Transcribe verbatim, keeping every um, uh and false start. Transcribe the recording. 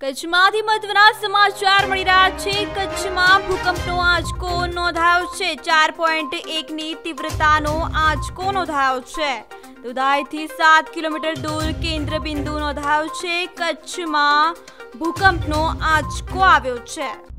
કચ્છમાંથી મહત્વના સમાચાર મળી રહ્યા છે। કચ્છમાં ભૂકંપનો આંચકો નોંધાયો છે। ચાર પોઈન્ટ એકની તીવ્રતાનો આંચકો નોંધાયો છે। દુધાઈથી સાત કિલોમીટર દૂર કેન્દ્ર બિંદુ નોંધાયો છે। કચ્છમાં ભૂકંપનો આંચકો આવ્યો છે।